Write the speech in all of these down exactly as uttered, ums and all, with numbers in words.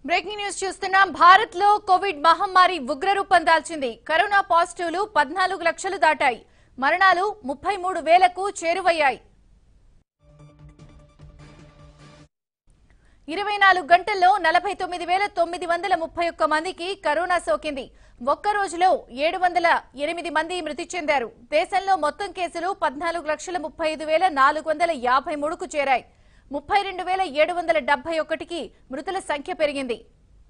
Breaking news చూస్తున్నాం. భారత్ లో Covid మహమ్మారి ఉగ్రరూపం దాల్చింది. కరోనా పాజిటివ్లు పద్నాలుగు లక్షలు దాటాయి. మరణాలు ముప్పై మూడు వేలకు చేరువయ్యాయి. ఇరవై నాలుగు గంటల్లో నలభై తొమ్మిది వేల తొమ్మిది వందల ముప్పై ఒక్క మందికి కరోనా సోకింది. ఒక్క రోజులో ఏడు వందల ఎనిమిది మంది మృతి చెందారు. దేశంలో మొత్తం కేసులు పద్నాలుగు లక్షల ముప్పై ఐదు వేల నాలుగు వందల యాభై మూడుకు చేరాయి. ముప్పై రెండు వేల ఏడు వందల డెబ్బై ఒకటికి మృతుల సంఖ్య పెరిగింది.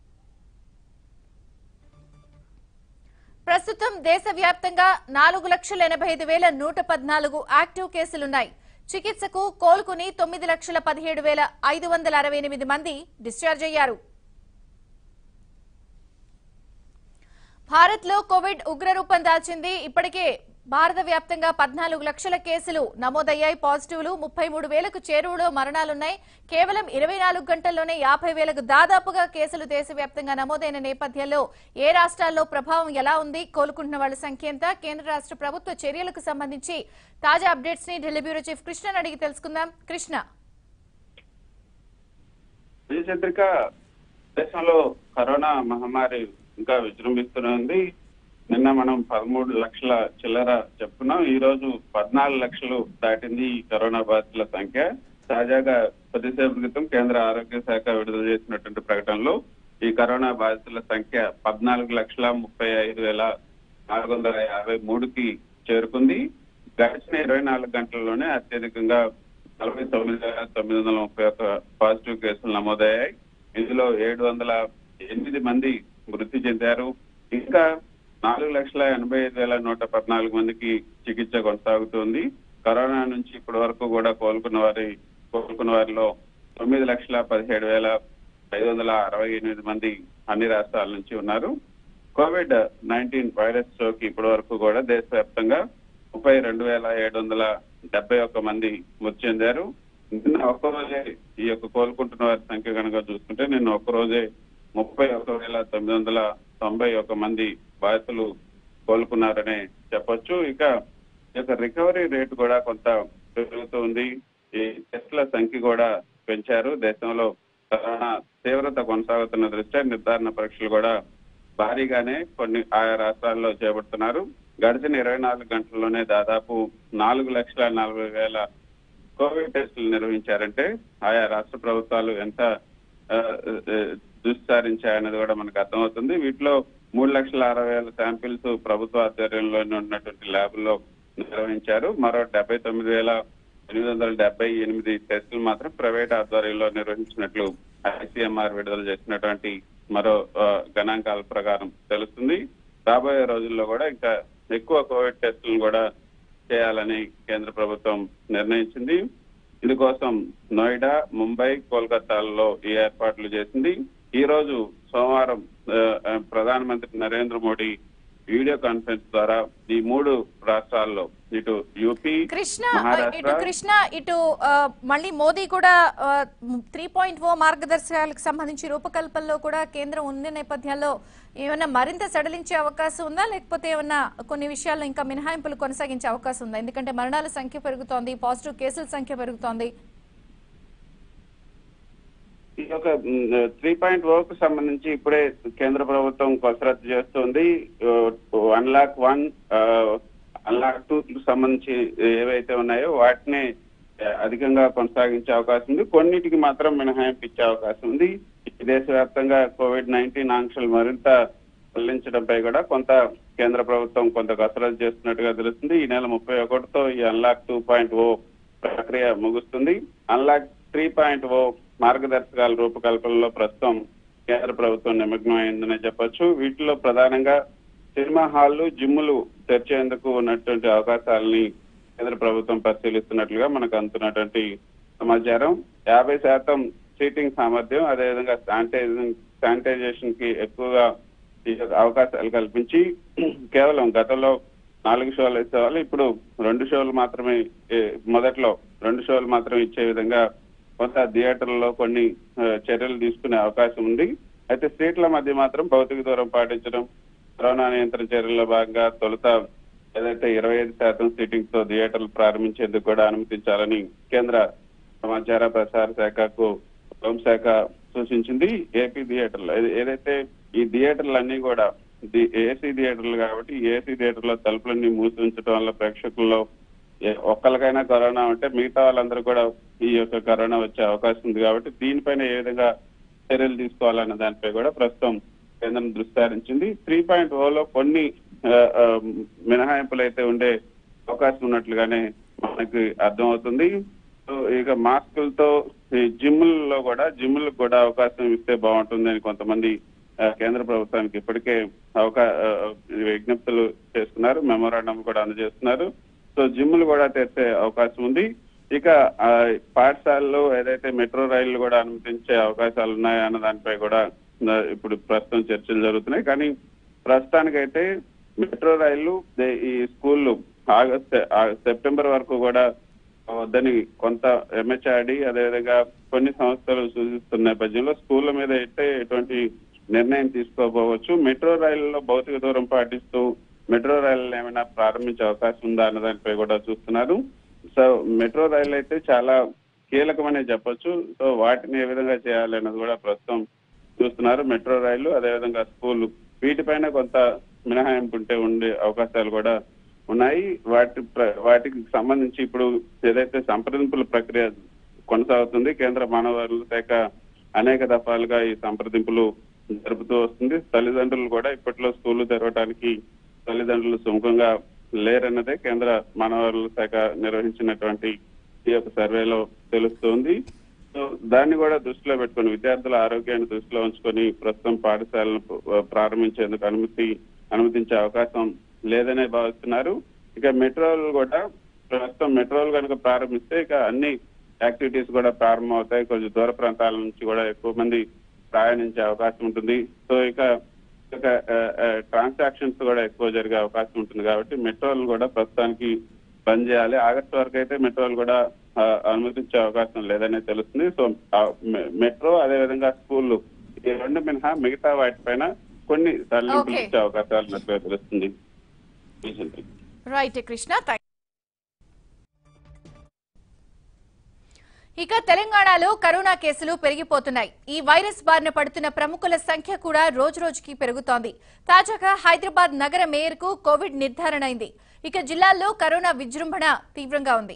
ప్రస్తుతం దేశవ్యాప్తంగా నాలుగు లక్షల ఎనభై ఐదు వేల నూట పద్నాలుగు యాక్టివ్ కేసులున్నాయి. చికిత్సకు కోలుకుని తొమ్మిది లక్షల పదిహేడు వేల ఐదు వందల అరవై ఎనిమిది మంది డిశ్చార్జ్ అయ్యారు. భారత్ లో కోవిడ్ ఉగ్రరూపం దాల్చింది. ఇప్పటికే భారత వ్యాప్తంగా పద్నాలుగు లక్షల కేసులు నమోదయ్యాయి. పాజిటివ్లు ముప్పై మూడు వేలకు చేరువలో మరణాలున్నాయి. కేవలం ఇరవై నాలుగు గంటల్లోనే యాభై వేలకు దాదాపుగా కేసులు దేశవ్యాప్తంగా నమోదైన నేపథ్యంలో ఏ రాష్ట్రాల్లో ప్రభావం ఎలా ఉంది, కోలుకుంటున్న వాళ్ళ సంఖ్య ఎంత, కేంద్ర రాష్ట్ర ప్రభుత్వ చర్యలకు సంబంధించి తాజా అప్డేట్స్ ని ఢిల్లీ బ్యూరో చీఫ్ కృష్ణను అడిగి తెలుసుకుందాం. కృష్ణ, దేశంలో కరోనా మహమ్మారి ఇంకా విజృంభిస్తుంది. నిన్న మనం పదమూడు లక్షల చిల్లర చెప్పుకున్నాం. ఈ రోజు పద్నాలుగు లక్షలు దాటింది ఈ కరోనా బాధితుల సంఖ్య. తాజాగా కొద్దిసేపు క్రితం కేంద్ర ఆరోగ్య శాఖ విడుదల చేసినటువంటి ప్రకటనలో ఈ కరోనా బాధితుల సంఖ్య పద్నాలుగు లక్షల ముప్పై ఐదు వేల నాలుగు వందల యాభై మూడుకి చేరుకుంది. గడిచిన ఇరవై నాలుగు గంటల్లోనే అత్యధికంగా నలభై తొమ్మిది వేల తొమ్మిది వందల ముప్పై ఒక్క పాజిటివ్ కేసులు నమోదయ్యాయి. ఇందులో ఏడు వందల ఎనిమిది మంది మృతి చెందారు. ఇంకా నాలుగు లక్షల ఎనభై ఐదు వేల నూట పద్నాలుగు మందికి చికిత్స కొనసాగుతుంది. కరోనా నుంచి ఇప్పటి వరకు కూడా కోలుకున్న వారి కోలుకున్న వారిలో తొమ్మిది లక్షల పదిహేడు వేల ఐదు వందల అరవై ఎనిమిది మంది అన్ని రాష్ట్రాల నుంచి ఉన్నారు. కోవిడ్ నైన్టీన్ వైరస్ సోకి ఇప్పటి వరకు కూడా దేశవ్యాప్తంగా ముప్పై రెండు వేల ఏడు వందల డెబ్బై ఒక్క మంది మృతి చెందారు. నిన్న ఒక్కరోజే ఈ యొక్క కోలుకుంటున్న వారి సంఖ్య కనుక చూసుకుంటే నిన్న ఒక్కరోజే ముప్పై ఒక్క వేల తొమ్మిది వందల తొంభై ఒక్క మంది బాధితులు కోలుకున్నారనే చెప్పొచ్చు. ఇక ఈ యొక్క రికవరీ రేటు కూడా కొంత పెరుగుతుంది. ఈ టెస్టుల సంఖ్య కూడా పెంచారు. దేశంలో కరోనా తీవ్రత కొనసాగుతున్న దృష్ట్యా నిర్ధారణ పరీక్షలు కూడా భారీగానే కొన్ని ఆయా రాష్ట్రాల్లో చేపడుతున్నారు. గడిచిన ఇరవై నాలుగు గంటల్లోనే దాదాపు నాలుగు లక్షల నలభై వేల కోవిడ్ టెస్టులు నిర్వహించారంటే ఆయా రాష్ట్ర ప్రభుత్వాలు ఎంత దుస్సారించాయన్నది కూడా మనకు అర్థమవుతుంది. వీటిలో మూడు లక్షల అరవై వేల శాంపిల్స్ ప్రభుత్వ ఆధ్వర్యంలోనే ఉన్నటువంటి ల్యాబ్లో నిర్వహించారు. మరో డెబ్బై తొమ్మిది వేల ఎనిమిది వందల డెబ్బై ఎనిమిది టెస్టులు మాత్రం ప్రైవేట్ ఆధ్వర్యంలో నిర్వహించినట్లు ఐసీఎంఆర్ విడుదల చేసినటువంటి మరో గణాంకాల ప్రకారం తెలుస్తుంది. రాబోయే రోజుల్లో కూడా ఇంకా ఎక్కువ కోవిడ్ టెస్టులను కూడా చేయాలని కేంద్ర ప్రభుత్వం నిర్ణయించింది. ఇందుకోసం నోయిడా, ముంబై, కోల్కతాల్లో ఈ ఏర్పాట్లు చేసింది. ఈ రోజు సోమవారం ప్రధానమంత్రి నరేంద్ర మోడీ వీడియో కాన్ఫరెన్స్ ద్వారా ఈ మూడు రాష్ట్రాల్లో ఇటు యూపీ, కృష్ణ ఇటు కృష్ణ ఇటు మళ్ళీ మోదీ కూడా త్రీ పాయింట్ ఓ మార్గదర్శకాలకు సంబంధించి రూపకల్పనలో కూడా కేంద్రం ఉన్న నేపథ్యంలో ఏమైనా మరింత సడలించే అవకాశం ఉందా, లేకపోతే ఏమన్నా కొన్ని విషయాల్లో ఇంకా మినహాయింపులు కొనసాగించే అవకాశం ఉందా? ఎందుకంటే మరణాల సంఖ్య పెరుగుతోంది, పాజిటివ్ కేసుల సంఖ్య పెరుగుతోంది. ఈ యొక్క త్రీ పాయింట్ ఓకు సంబంధించి ఇప్పుడే కేంద్ర ప్రభుత్వం కసరత్తు చేస్తుంది. Unlock one unlock two సంబంధించి ఏవైతే ఉన్నాయో వాటిని అధికంగా కొనసాగించే అవకాశం ఉంది. కొన్నిటికి మాత్రం మినహాయింపు ఇచ్చే అవకాశం ఉంది. దేశవ్యాప్తంగా కోవిడ్ నైన్టీన్ ఆంక్షలు మరింత సడలించడంపై కూడా కొంత కేంద్ర ప్రభుత్వం కొంత కసరత్తు చేస్తున్నట్టుగా తెలుస్తుంది. ఈ నెల ముప్పై ఒకటితో ఈ అన్లాక్ టూ పాయింట్ ఓ ప్రక్రియ ముగుస్తుంది. అన్లాక్ త్రీ పాయింట్ ఓ మార్గదర్శకాల రూపకల్పనలో ప్రస్తుతం కేంద్ర ప్రభుత్వం నిమగ్నమైందనే చెప్పొచ్చు. వీటిలో ప్రధానంగా సినిమా హాళ్లు, జిమ్ములు తెరిచేందుకు ఉన్నటువంటి అవకాశాలని కేంద్ర ప్రభుత్వం పరిశీలిస్తున్నట్లుగా మనకు అందుతున్నటువంటి సమాచారం. యాభై శాతం సీటింగ్ సామర్థ్యం, అదేవిధంగా శానిటైజింగ్ శానిటైజేషన్ కి ఎక్కువగా అవకాశాలు కల్పించి కేవలం గతంలో నాలుగు షోలు ఇచ్చేవాళ్ళు ఇప్పుడు రెండు షోలు మాత్రమే, మొదట్లో రెండు షోలు మాత్రమే ఇచ్చే విధంగా కొంత థియేటర్లలో కొన్ని చర్యలు తీసుకునే అవకాశం ఉంది. అయితే సీట్ల మధ్య మాత్రం భౌతిక దూరం పాటించడం, కరోనా నియంత్రణ చర్యల్లో భాగంగా తొలుత ఏదైతే ఇరవై ఐదు శాతం సీటింగ్ తో థియేటర్లు ప్రారంభించేందుకు కూడా అనుమతించాలని కేంద్ర సమాచార ప్రసార శాఖకు హోంశాఖ సూచించింది. ఏపీ థియేటర్లు ఏదైతే ఈ థియేటర్లు అన్ని కూడా ఏసీ థియేటర్లు కాబట్టి ఏసీ థియేటర్లో తలుపులన్నీ మూసి ఉంచడం వల్ల ప్రేక్షకుల్లో ఒక్కరికైనా కరోనా ఉంటే మిగతా వాళ్ళందరూ కూడా ఈ యొక్క కరోనా వచ్చే అవకాశం ఉంది. కాబట్టి దీనిపైన ఏ విధంగా చర్యలు తీసుకోవాలన్న దానిపై కూడా ప్రస్తుతం కేంద్రం దృష్టి సారించింది. త్రీ పాయింట్ ఓలో కొన్ని మినహాయింపులు అయితే ఉండే అవకాశం ఉన్నట్లుగానే మనకి అర్థమవుతుంది. ఇక మాస్కులతో జిమ్లలో కూడా జిమ్లకు కూడా అవకాశం ఇస్తే బాగుంటుంది అని కొంతమంది కేంద్ర ప్రభుత్వానికి ఇప్పటికే అవకా విజ్ఞప్తులు చేస్తున్నారు, మెమోరాండం కూడా అందజేస్తున్నారు. సో జిమ్లు కూడా తెచ్చే అవకాశం ఉంది. ఇక పాఠశాలలో ఏదైతే మెట్రో రైళ్లు కూడా అనుమతించే అవకాశాలు ఉన్నాయో అన్న దానిపై కూడా ఇప్పుడు ప్రస్తుతం చర్చలు జరుగుతున్నాయి. కానీ ప్రస్తుతానికైతే మెట్రో రైళ్లు ఈ స్కూళ్ళు ఆగస్టు సెప్టెంబర్ వరకు కూడా వద్దని కొంత ఎంహెచ్ఆర్డి అదేవిధంగా కొన్ని సంస్థలు సూచిస్తున్న నేపథ్యంలో స్కూళ్ల మీద అయితే ఎటువంటి నిర్ణయం తీసుకోపోవచ్చు. మెట్రో రైళ్లలో భౌతిక దూరం పాటిస్తూ మెట్రో రైళ్లను ఏమైనా ప్రారంభించే అవకాశం ఉందా అన్న దానిపై కూడా చూస్తున్నారు. సో మెట్రో రైళ్లు అయితే చాలా కీలకమనే చెప్పొచ్చు. సో వాటిని ఏ విధంగా చేయాలి అన్నది కూడా ప్రస్తుతం చూస్తున్నారు. మెట్రో రైళ్లు అదేవిధంగా స్కూల్ వీటిపైన కొంత మినహాయింపు ఉంటే ఉండే అవకాశాలు కూడా ఉన్నాయి. వాటి వాటికి సంబంధించి ఇప్పుడు ఏదైతే సంప్రదింపుల ప్రక్రియ కొనసాగుతుంది, కేంద్ర మానవ వనరుల శాఖ అనేక దఫాలుగా ఈ సంప్రదింపులు జరుపుతూ వస్తుంది. తల్లిదండ్రులు కూడా ఇప్పట్లో స్కూళ్లు తెరవడానికి తల్లిదండ్రులు సుముఖంగా లేరన్నదే కేంద్ర మానవ వనరుల శాఖ నిర్వహించినటువంటి ఈ యొక్క సర్వేలో తెలుస్తుంది. సో దాన్ని కూడా దృష్టిలో పెట్టుకుని విద్యార్థుల ఆరోగ్యాన్ని దృష్టిలో ఉంచుకొని ప్రస్తుతం పాఠశాలను ప్రారంభించేందుకు అనుమతి అనుమతించే అవకాశం లేదనే భావిస్తున్నారు. ఇక మెట్రోలు కూడా ప్రస్తుతం మెట్రోలు కనుక ప్రారంభిస్తే ఇక అన్ని యాక్టివిటీస్ కూడా ప్రారంభం అవుతాయి. కొంచెం దూర ప్రాంతాల నుంచి కూడా ఎక్కువ మంది ప్రయాణించే అవకాశం ఉంటుంది. సో ఇక ఇక ట్రాన్సాక్షన్స్ కూడా ఎక్కువ జరిగే అవకాశం ఉంటుంది. కాబట్టి మెట్రోలు కూడా ప్రస్తుతానికి బంద్ చేయాలి. ఆగస్టు వరకు అయితే మెట్రోలు కూడా అనుమతించే అవకాశం లేదనే తెలుస్తుంది. సో మెట్రో అదేవిధంగా స్కూళ్ళు ఈ రెండు మినహా మిగతా వాటిపైన కొన్ని తరలింపులు ఇచ్చే అవకాశాలు ఉన్నట్టుగా తెలుస్తుంది. రైట్ కృష్ణ. ఇక తెలంగాణలో కరోనా కేసులు పెరిగిపోతున్నాయి. ఈ వైరస్ బారిన పడుతున్న ప్రముఖుల సంఖ్య కూడా రోజు రోజుకి పెరుగుతోంది. తాజాగా హైదరాబాద్ నగర మేయర్ కు కోవిడ్ నిర్ధారణ అయింది. ఇక జిల్లాల్లో కరోనా విజృంభణ తీవ్రంగా ఉంది.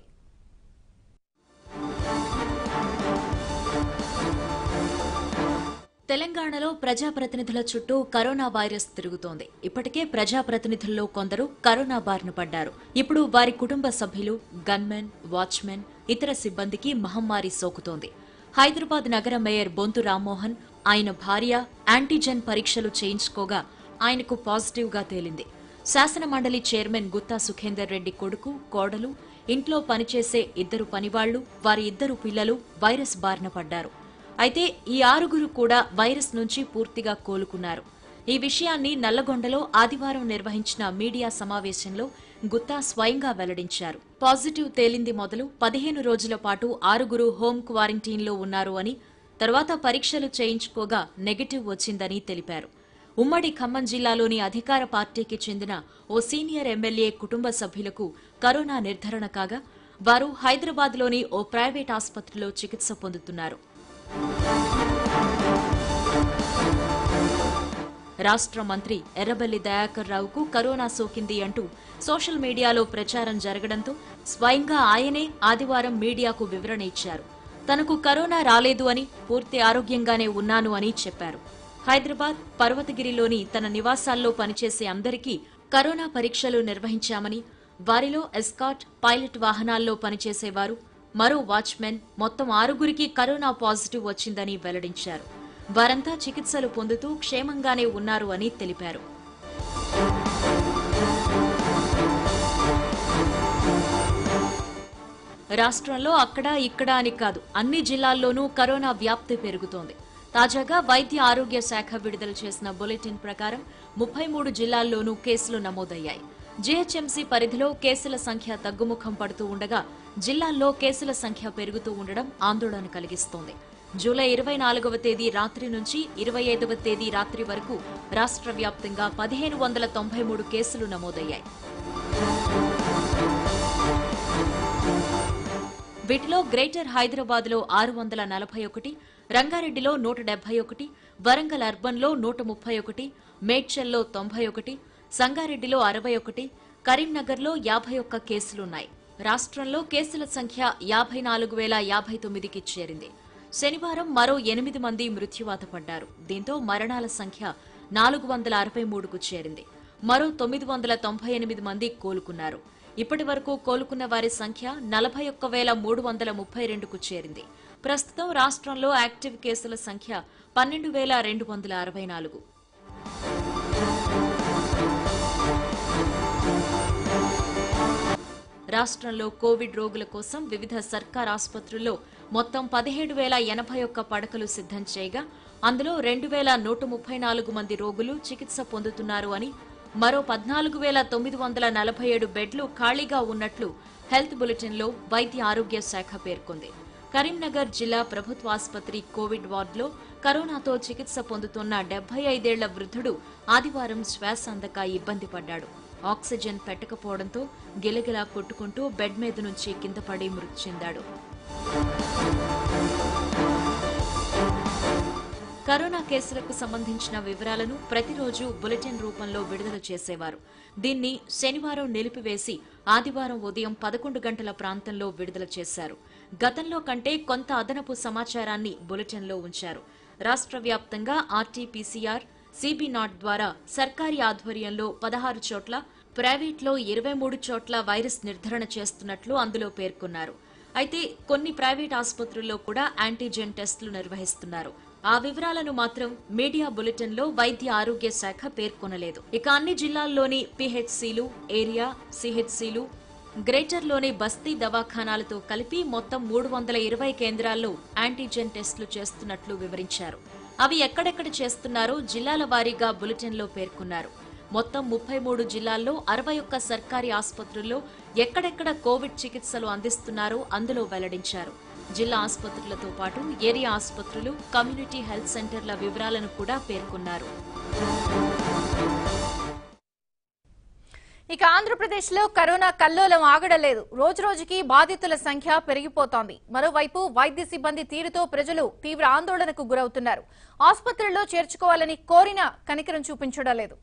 తెలంగాణలో ప్రజాప్రతినిధుల చుట్టూ కరోనా వైరస్ తిరుగుతోంది. ఇప్పటికే ప్రజాప్రతినిధుల్లో కొందరు కరోనా బారిన పడ్డారు. ఇప్పుడు వారి కుటుంబ సభ్యులు, గన్మెన్, వాచ్మెన్, ఇతర సిబ్బందికి మహమ్మారి సోకుతోంది. హైదరాబాద్ నగర మేయర్ బొంతు రామ్మోహన్, ఆయన భార్య యాంటీజెన్ పరీక్షలు చేయించుకోగా ఆయనకు పాజిటివ్ గా తేలింది. శాసన మండలి చైర్మన్ గుత్తా సుఖేందర్ రెడ్డి కొడుకు, కోడలు, ఇంట్లో పనిచేసే ఇద్దరు పనివాళ్లు, వారి ఇద్దరు పిల్లలు వైరస్ బారిన పడ్డారు. అయితే ఈ ఆరుగురు కూడా వైరస్ నుంచి పూర్తిగా కోలుకున్నారు. ఈ విషయాన్ని నల్లగొండలో ఆదివారం నిర్వహించిన మీడియా సమావేశంలో గుత్తా స్వయంగా వెల్లడించారు. పాజిటివ్ తేలింది మొదలు పదిహేను రోజుల పాటు ఆరుగురు హోం క్వారంటైన్లో ఉన్నారు అని, తర్వాత పరీక్షలు చేయించుకోగా నెగటివ్ వచ్చిందని తెలిపారు. ఉమ్మడి ఖమ్మం జిల్లాలోని అధికార పార్టీకి చెందిన ఓ సీనియర్ ఎమ్మెల్యే కుటుంబ సభ్యులకు కరోనా నిర్ధారణ కాగా వారు హైదరాబాద్లోని ఓ ప్రైవేట్ ఆసుపత్రిలో చికిత్స పొందుతున్నారు. రాష్ట్ర మంత్రి ఎర్రబెల్లి దయాకర్ రావుకు కరోనా సోకింది అంటూ సోషల్ మీడియాలో ప్రచారం జరగడంతో స్వయంగా ఆయనే ఆదివారం మీడియాకు వివరణ ఇచ్చారు. తనకు కరోనా రాలేదు అని, పూర్తి ఆరోగ్యంగానే ఉన్నాను అని చెప్పారు. హైదరాబాద్ పర్వతగిరిలోని తన నివాసాల్లో పనిచేసే అందరికీ కరోనా పరీక్షలు నిర్వహించామని, వారిలో ఎస్కాట్, పైలట్ వాహనాల్లో పనిచేసేవారు, మరో వాచ్మెన్ మొత్తం ఆరుగురికి కరోనా పాజిటివ్ వచ్చిందని వెల్లడించారు. వారంతా చికిత్సలు పొందుతూ క్షేమంగానే ఉన్నారు అని తెలిపారు. రాష్ట్రంలో అక్కడా ఇక్కడా అని కాదు, అన్ని జిల్లాల్లోనూ కరోనా వ్యాప్తి పెరుగుతోంది. తాజాగా వైద్య ఆరోగ్య శాఖ విడుదల చేసిన బులెటిన్ ప్రకారం ముప్పై మూడు జిల్లాల్లోనూ కేసులు నమోదయ్యాయి. జీహెచ్ఎంసీ పరిధిలో కేసుల సంఖ్య తగ్గుముఖం పడుతూ ఉండగా జిల్లాల్లో కేసుల సంఖ్య పెరుగుతూ ఉండడం ఆందోళన కలిగిస్తోంది. జూలై ఇరవై నాలుగవ తేదీ రాత్రి నుంచి ఇరవై ఐదవ తేదీ రాత్రి వరకు రాష్ట్ర వ్యాప్తంగా పదిహేను వందల తొంభై మూడు కేసులు నమోదయ్యాయి. వీటిలో గ్రేటర్ హైదరాబాద్ లో ఆరు వందల నలభై ఒకటి, రంగారెడ్డిలో నూట డెబ్బై ఒకటి, వరంగల్ అర్బన్లో నూట ముప్పై ఒకటి, మేడ్చల్లో తొంభై ఒకటి, సంగారెడ్డిలో అరవై ఒకటి, కరీంనగర్లో యాభై ఒక్క కేసులున్నాయి. రాష్ట్రంలో కేసుల సంఖ్య యాభై నాలుగు వేల యాభై తొమ్మిదికి చేరింది. శనివారం మరో ఎనిమిది మంది మృత్యువాత పడ్డారు. దీంతో మరణాల సంఖ్య నాలుగు వందల అరవై మూడుకు చేరింది. మరో తొమ్మిది వందల తొంభై ఎనిమిది మంది కోలుకున్నారు. ఇప్పటి వరకు కోలుకున్న వారి సంఖ్య నలభై ఒక్క వేల మూడు వందల ముప్పై రెండుకు చేరింది. ప్రస్తుతం రాష్ట్రంలో యాక్టివ్ కేసుల సంఖ్య పన్నెండు వేల రెండు వందల అరవై నాలుగు. రాష్ట్రంలో కోవిడ్ రోగుల కోసం వివిధ సర్కార్ ఆసుపత్రుల్లో మొత్తం పదిహేడు వేల ఎనభై ఒక్క పడకలు సిద్ధం చేయగా అందులో రెండు వేల నూట ముప్పై నాలుగు మంది రోగులు చికిత్స పొందుతున్నారు అని, మరో పద్నాలుగు వేల తొమ్మిది వందల నలభై ఏడు బెడ్లు ఖాళీగా ఉన్నట్లు హెల్త్ బులెటిన్లో వైద్య ఆరోగ్య శాఖ పేర్కొంది. కరీంనగర్ జిల్లా ప్రభుత్వ ఆసుపత్రి కోవిడ్ వార్డులో కరోనాతో చికిత్స పొందుతున్న డెబ్బై ఐదేళ్ల వృద్ధుడు ఆదివారం శ్వాస అందక ఇబ్బంది పడ్డాడు. ఆక్సిజన్ పెట్టకపోవడంతో గిలగిలా కొట్టుకుంటూ బెడ్ మీద నుంచి కింద పడి మృతి చెందాడు. కరోనా కేసులకు సంబంధించిన వివరాలను ప్రతిరోజు బులెటిన్ రూపంలో విడుదల చేసేవారు. దీన్ని శనివారం నిలిపివేసి ఆదివారం ఉదయం పదకొండు గంటల ప్రాంతంలో విడుదల చేశారు. గతంలో కంటే కొంత అదనపు సమాచారాన్ని బులెటిన్లో ఉంచారు. రాష్ట్ర వ్యాప్తంగా ఆర్టీపీసీఆర్, సీబీ నాట్ ద్వారా సర్కారీ ఆధ్వర్యంలో పదహారు చోట్ల, ప్రైవేట్లో ఇరవై మూడు చోట్ల వైరస్ నిర్ధారణ చేస్తున్నట్లు అందులో పేర్కొన్నారు. అయితే కొన్ని ప్రైవేట్ ఆసుపత్రుల్లో కూడా యాంటీజెన్ టెస్టులు నిర్వహిస్తున్నారు. ఆ వివరాలను మాత్రం మీడియా బులెటిన్లో వైద్య ఆరోగ్య శాఖ పేర్కొనలేదు. ఇక అన్ని జిల్లాల్లోని పీహెచ్సీలు, ఏరియా సీహెచ్సీలు, గ్రేటర్లోని బస్తీ దవాఖానాలతో కలిపి మొత్తం మూడు వందల ఇరవై కేంద్రాల్లో యాంటీజెన్ టెస్టులు చేస్తున్నట్లు వివరించారు. అవి ఎక్కడెక్కడ చేస్తున్నారో జిల్లాల వారీగా బులెటిన్లో పేర్కొన్నారు. మొత్తం ముప్పై మూడు జిల్లాల్లో అరవై ఒక్క సర్కారీ ఆసుపత్రుల్లో ఎక్కడెక్కడ కోవిడ్ చికిత్సలు అందిస్తున్నారో అందులో వెల్లడించారు. జిల్లా ఆసుపత్రులతో పాటు ఏరియా ఆసుపత్రులు, కమ్యూనిటీ హెల్త్ సెంటర్ల వివరాలను కూడా పేర్కొన్నారు. ఇక ఆంధ్రప్రదేశ్ లో కరోనా కల్లోలం ఆగడలేదు. రోజు రోజుకి బాధితుల సంఖ్య పెరిగిపోతోంది. మరోవైపు వైద్య సిబ్బంది తీరుతో ప్రజలు తీవ్ర ఆందోళనకు గురవుతున్నారు. ఆసుపత్రుల్లో చేర్చుకోవాలని కోరినా కనికరం చూపించడం లేదు.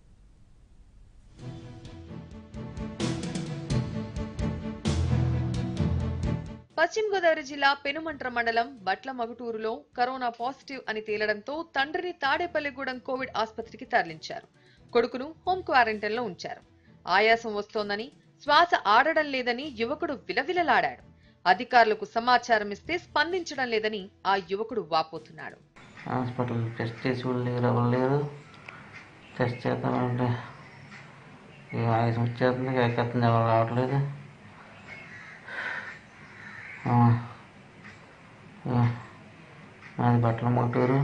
పశ్చిమ గోదావరి జిల్లా పెనుమంట్ర మండలం బట్ల మగుటూరులో కరోనా పాజిటివ్ అని తేలడంతో తండ్రిని తాడేపల్లిగూడెం కోవిడ్ ఆసుపత్రికి తరలించారు. కొడుకును హోం క్వారంటైన్ లో ఉంచారు. ఆయాసం వస్తోందని, శ్వాస ఆడడం లేదని యువకుడు విలవిలలాడాడు. అధికారులకు సమాచారం ఇస్తే స్పందించడం లేదని ఆ యువకుడు వాపోతున్నాడు. హాస్పిటల్ టెస్ట్ చేసి లేరు, టెస్ట్ చేద్దామంటే ఆయాసం వచ్చేస్తుంది, ఎక్కడికి ఎవరు రావట్లేదు. మాది బట్టల మోటూరు,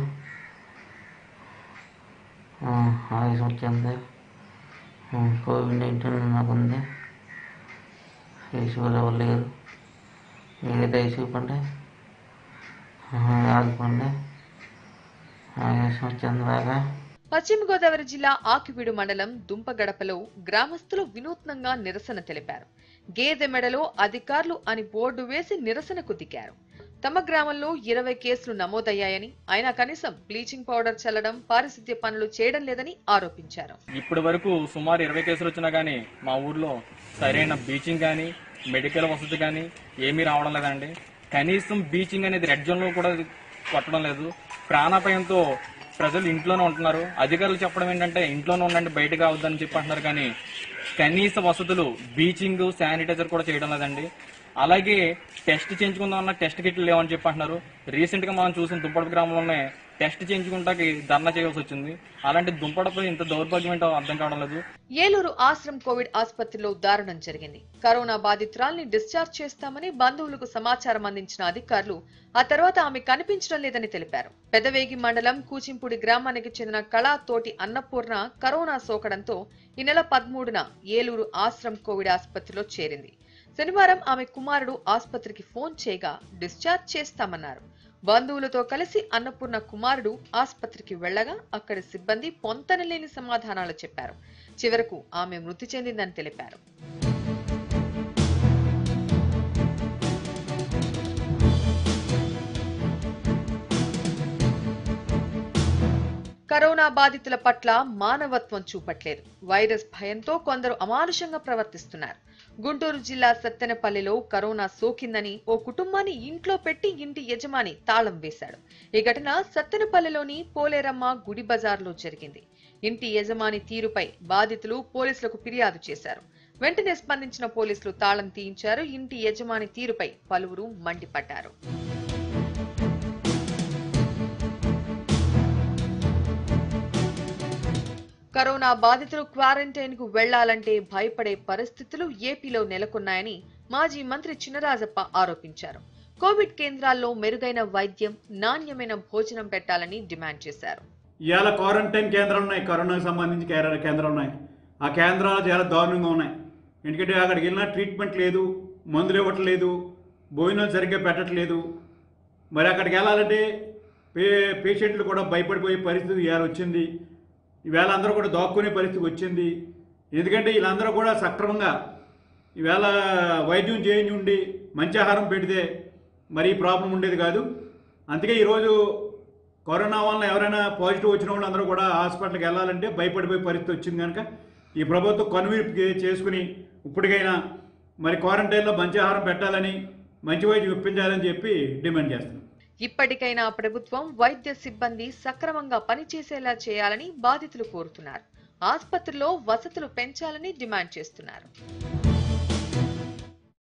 ఆయాసం వచ్చింది, కోవిడ్ నైన్టీన్ నాకు ఉంది. ఐసీయూలో ఎవరు లేరు, మీరైతే ఐసీయూ పండి ఆదుకోండి, ఆయాసం వచ్చింది బాగా. పశ్చిమ గోదావరి జిల్లా ఆకివీడు మండలం దుంపగడపలో గ్రామస్తులు వినూత్నంగా నిరసన తెలిపారు. గేదె మెడలో అధికారులు అని బోర్డు వేసి నిరసనకు దిగారు. తమ గ్రామంలో ఇరవై కేసులు నమోదయ్యాయని, అయినా కనీసం బ్లీచింగ్ పౌడర్ చల్లడం, పారిశుద్ధ్య పనులు చేయడం లేదని ఆరోపించారు. ఇప్పటి వరకు సుమారు ఇరవై కేసులు వచ్చినా గానీ మా ఊర్లో సరైన బీచింగ్ కానీ, మెడికల్ వసతి కానీ ఏమీ రావడం లేదండి. కనీసం బీచింగ్ అనేది రెడ్ జోన్ లో కూడా కొట్టడం లేదు. ప్రాణాపాయంతో ప్రజలు ఇంట్లోనే ఉంటున్నారు. అధికారులు చెప్పడం ఏంటంటే ఇంట్లోనే ఉండండి, బయటకు అవద్దని చెప్పి అంటున్నారు. కానీ కనీస వసతులు, బీచింగ్, శానిటైజర్ కూడా చేయడం లేదండి. అలాగే టెస్ట్ చేయించుకుందాం అన్న టెస్ట్ కిట్లు లేవని చెప్పి అంటున్నారు. రీసెంట్ గా మనం చూసిన దుంపడపు గ్రామంలోనే టెస్ట్ చేయించుకుంటాకి ధర్నా చేయాల్సి వచ్చింది. అలాంటి దుంపడపై ఇంత దౌర్భాగ్యం ఏంటో అర్థం కావడం లేదు. ఏలూరు ఆశ్రమ్ కోవిడ్ ఆసుపత్రిలో దారుణం జరిగింది. కరోనా బాధితురాల్ని డిశ్చార్జ్ చేస్తామని బంధువులకు సమాచారం అందించిన అధికారులు ఆ తర్వాత ఆమె కనిపించడం లేదని తెలిపారు. పెదవేగి మండలం కూచింపూడి గ్రామానికి చెందిన కళా తోటి అన్నపూర్ణ కరోనా సోకడంతో ఈ నెల పదమూడున ఏలూరు ఆశ్రమ్ కోవిడ్ ఆసుపత్రిలో చేరింది. శనివారం ఆమె కుమారుడు ఆసుపత్రికి ఫోన్ చేయగా డిశ్చార్జ్ చేస్తామన్నారు. బంధువులతో కలిసి అన్నపూర్ణ కుమారుడు ఆసుపత్రికి వెళ్లగా అక్కడి సిబ్బంది పొంతనలేని సమాధానాలు చెప్పారు. చివరకు ఆమె మృతి చెందిందని తెలిపారు. కరోనా బాధితుల పట్ల మానవత్వం చూపట్లేదు. వైరస్ భయంతో కొందరు అమానుషంగా ప్రవర్తిస్తున్నారు. గుంటూరు జిల్లా సత్తెనపల్లిలో కరోనా సోకిందని ఓ కుటుంబాన్ని ఇంట్లో పెట్టి ఇంటి యజమాని తాళం వేశాడు. ఈ ఘటన సత్తెనపల్లిలోని పోలేరమ్మ గుడి బజార్లో జరిగింది. ఇంటి యజమాని తీరుపై బాధితులు పోలీసులకు ఫిర్యాదు చేశారు. వెంటనే స్పందించిన పోలీసులు తాళం తీయించారు. ఇంటి యజమాని తీరుపై పలువురు మండిపడ్డారు. కరోనా బాధితులు క్వారంటైన్ కు వెళ్లాలంటే భయపడే పరిస్థితులు ఏపీలో నెలకొన్నాయని మాజీ మంత్రి చినరాజప్ప ఆరోపించారు. కోవిడ్ కేంద్రాల్లో మెరుగైన వైద్యం, నాణ్యమైన భోజనం పెట్టాలని డిమాండ్ చేశారు. ఇవాళ క్వారంటైన్ కేంద్రాలు ఉన్నాయి, కరోనాకు సంబంధించి కేంద్రాలు ఉన్నాయి. ఆ కేంద్రాలు చాలా దారుణంగా ఉన్నాయి. ఎందుకంటే అక్కడికి వెళ్ళినా ట్రీట్మెంట్ లేదు, మందులు ఇవ్వట్లేదు, భోజనం సరిగ్గా పెట్టట్లేదు. మరి అక్కడికి వెళ్ళాలంటే పే పేషెంట్లు కూడా భయపడిపోయే పరిస్థితి ఇవాళ వచ్చింది. ఈవేళ అందరూ కూడా దాక్కునే పరిస్థితి వచ్చింది. ఎందుకంటే వీళ్ళందరూ కూడా సక్రమంగా ఈవేళ వైద్యం చేయించి ఉండి మంచి ఆహారం పెడితే మరి ఈ ప్రాబ్లం ఉండేది కాదు. అందుకే ఈరోజు కరోనా వల్ల ఎవరైనా పాజిటివ్ వచ్చిన వాళ్ళు అందరూ కూడా హాస్పిటల్కి వెళ్ళాలంటే భయపడిపోయే పరిస్థితి వచ్చింది. కనుక ఈ ప్రభుత్వం కనువిప్పు చేసుకుని ఇప్పటికైనా మరి క్వారంటైన్లో మంచి ఆహారం పెట్టాలని, మంచి వైద్యం ఇప్పించాలని చెప్పి డిమాండ్ చేస్తున్నాం. ఇప్పటికైనా ప్రభుత్వం వైద్య సిబ్బంది సక్రమంగా పనిచేసేలా చేయాలని బాధితులు కోరుతున్నారు. ఆసుపత్రిలో వసతులు పెంచాలని డిమాండ్ చేస్తున్నారు.